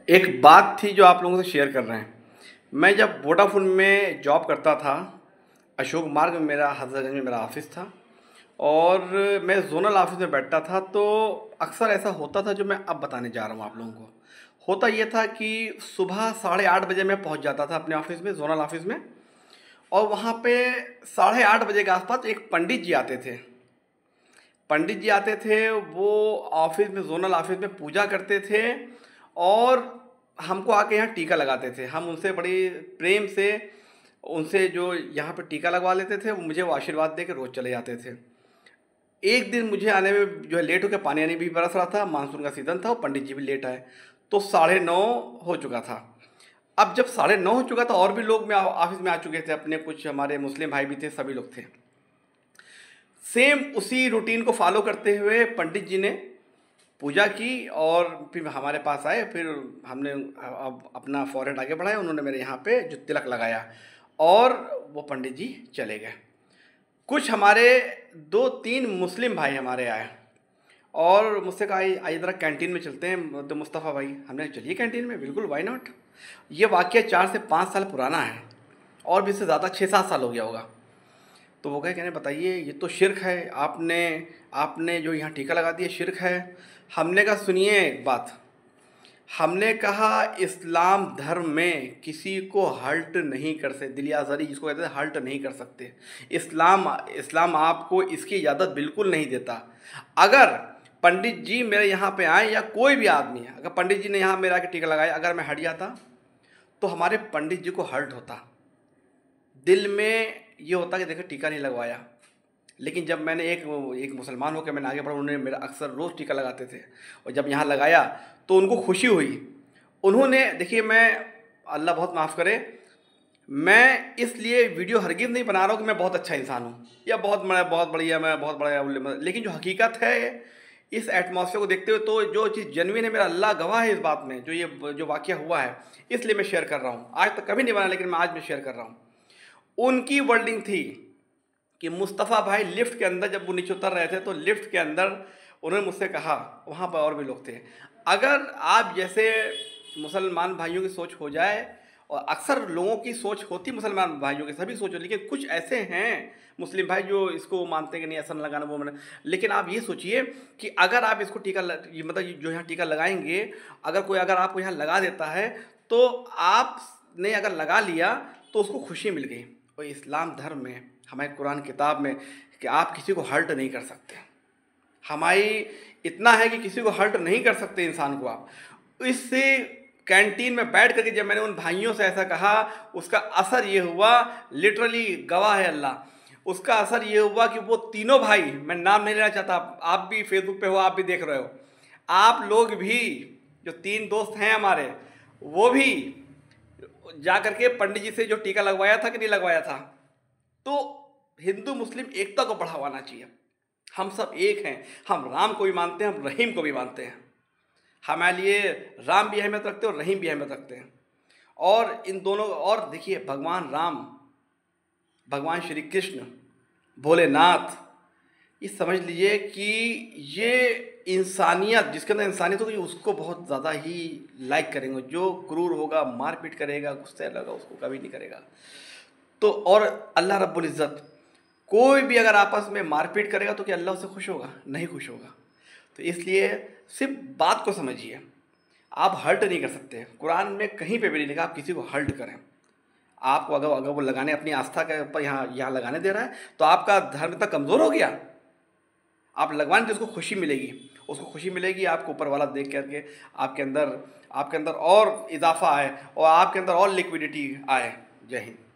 एक बात थी जो आप लोगों से शेयर कर रहे हैं। मैं जब वोडाफ़ोन में जॉब करता था, अशोक मार्ग में मेरा हज़रतगंज में मेरा ऑफ़िस था और मैं ज़ोनल ऑफ़िस में बैठता था। तो अक्सर ऐसा होता था जो मैं अब बताने जा रहा हूँ आप लोगों को। होता ये था कि सुबह 8:30 बजे मैं पहुँच जाता था अपने ऑफ़िस में, ज़ोनल ऑफ़िस में, और वहाँ पे 8:30 बजे के आसपास एक पंडित जी आते थे। पंडित जी आते थे, वो ऑफ़िस में, ज़ोनल ऑफ़िस में पूजा करते थे और हमको आके यहाँ टीका लगाते थे। हम उनसे बड़ी प्रेम से उनसे जो यहाँ पे टीका लगवा लेते थे, मुझे वो आशीर्वाद दे के रोज़ चले जाते थे। एक दिन मुझे आने में जो है लेट हो गया, पानी आने भी बरस रहा था, मानसून का सीज़न था और पंडित जी भी लेट आए, तो 9:30 हो चुका था। अब जब 9:30 हो चुका था और भी लोग मैं ऑफ़िस में आ चुके थे, अपने कुछ हमारे मुस्लिम भाई भी थे, सभी लोग थे। सेम उसी रूटीन को फॉलो करते हुए पंडित जी ने पूजा की और फिर हमारे पास आए। फिर हमने अब अपना फॉरहेड आगे बढ़ाया, उन्होंने मेरे यहाँ पे जो तिलक लगाया और वो पंडित जी चले गए। कुछ हमारे 2-3 मुस्लिम भाई हमारे आए और मुझसे कहा, आइए ज़रा कैंटीन में चलते हैं तो मुस्तफ़ा भाई। हमने चलिए कैंटीन में, बिल्कुल, वाई नॉट। ये वाक़या 4 से 5 साल पुराना है और भी इससे ज़्यादा 6-7 साल हो गया होगा। तो वो कहने, बताइए ये तो शिर्क है, आपने जो यहाँ टीका लगा दिया शिर्क है। हमने कहा, सुनिए एक बात, हमने कहा इस्लाम धर्म में किसी को हर्ट नहीं कर सकते, दिल आज़ारी जिसको कहते हैं, हर्ट नहीं कर सकते। इस्लाम आपको इसकी इजाज़त बिल्कुल नहीं देता। अगर पंडित जी मेरे यहाँ पे आए या कोई भी आदमी है, अगर पंडित जी ने यहाँ मेरा आके टीका लगाया, अगर मैं हट जाता तो हमारे पंडित जी को हर्ट होता, दिल में ये होता कि देखो टीका नहीं लगवाया। लेकिन जब मैंने एक मुसलमान होकर मैंने आगे बढ़ा, उन्होंने मेरा अक्सर रोज़ टीका लगाते थे और जब यहाँ लगाया तो उनको खुशी हुई। उन्होंने, देखिए, मैं, अल्लाह बहुत माफ़ करे, मैं इसलिए वीडियो हरगिज़ नहीं बना रहा हूँ कि मैं बहुत अच्छा इंसान हूँ या बहुत बढ़िया, मैं बहुत बड़ा, लेकिन जो हकीकत है इस एटमॉस्फेयर को देखते हुए, तो जो चीज़ जेन्युइन है, मेरा अल्लाह गवाह है इस बात में, जो वाक़या हुआ है, इसलिए मैं शेयर कर रहा हूँ। आज तक कभी नहीं बना, लेकिन मैं आज में शेयर कर रहा हूँ। उनकी वर्डिंग थी कि मुस्तफ़ा भाई, लिफ्ट के अंदर जब वो नीचे उतर रहे थे तो लिफ्ट के अंदर उन्होंने मुझसे कहा, वहाँ पर और भी लोग थे, अगर आप जैसे मुसलमान भाइयों की सोच हो जाए, और अक्सर लोगों की सोच होती मुसलमान भाइयों की, सभी सोच हो, लेकिन कुछ ऐसे हैं मुस्लिम भाई जो इसको मानते हैं कि नहीं, ऐसा लगाना वो मैंने, लेकिन आप ये सोचिए कि अगर आप इसको मतलब जो यहाँ टीका लगाएंगे, अगर आपको यहाँ लगा देता है तो आपने अगर लगा लिया तो उसको खुशी मिल गई। और इस्लाम धर्म में, हमारे कुरान किताब में, कि आप किसी को हर्ट नहीं कर सकते। हमारी इतना है कि किसी को हर्ट नहीं कर सकते इंसान को आप। इससे कैंटीन में बैठ करके जब मैंने उन भाइयों से ऐसा कहा, उसका असर ये हुआ, लिटरली गवाह है अल्लाह, उसका असर ये हुआ कि वो तीनों भाई, मैं नाम नहीं लेना चाहता, आप भी फेसबुक पे हो, आप भी देख रहे हो, आप लोग भी, जो 3 दोस्त हैं हमारे, वो भी जा करके पंडित जी से जो टीका लगवाया था कि नहीं लगवाया था। तो हिंदू मुस्लिम एकता को बढ़ावाना चाहिए। हम सब एक हैं, हम राम को भी मानते हैं, हम रहीम को भी मानते हैं। हमारे लिए राम भी अहमियत रखते हैं और रहीम भी अहमियत रखते हैं। और इन दोनों, और देखिए, भगवान राम, भगवान श्री कृष्ण, भोलेनाथ, ये समझ लीजिए कि ये इंसानियत, जिसके अंदर इंसानियत होगी उसको बहुत ज़्यादा ही लाइक करेंगे। जो क्रूर होगा, मारपीट करेगा, गुस्से लगा, उसको कभी नहीं करेगा। तो और अल्लाह रब्बुल इज़्ज़त, कोई भी अगर आपस में मारपीट करेगा तो क्या अल्लाह उससे खुश होगा? नहीं खुश होगा। तो इसलिए सिर्फ बात को समझिए, आप हर्ट नहीं कर सकते। कुरान में कहीं पे भी नहीं लिखा आप किसी को हर्ट करें। आपको अगर वो लगाने, अपनी आस्था के ऊपर यहाँ लगाने दे रहा है, तो आपका धर्म इतना कमज़ोर हो गया, आप लगवाने तो उसको खुशी मिलेगी, उसको खुशी मिलेगी, आपको ऊपर वाला देख करके आपके अंदर और इजाफा आए और आपके अंदर और लिक्विडिटी आए। जय हिंद।